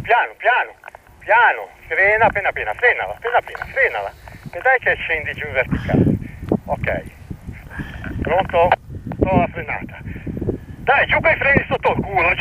piano, frena appena appena, frenala, e dai che scendi giù in verticale. Ok, pronto? Ho la frenata. Dai, giù coi freni sotto il culo,